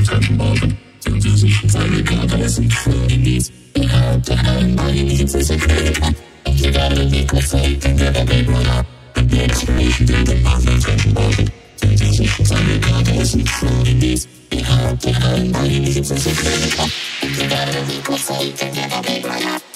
You gotta be good faith and never be royale. The expiration date of my intention morgan. Time confidence and prudence. You have to have money needs as a critical. You gotta be good faith and never be royale.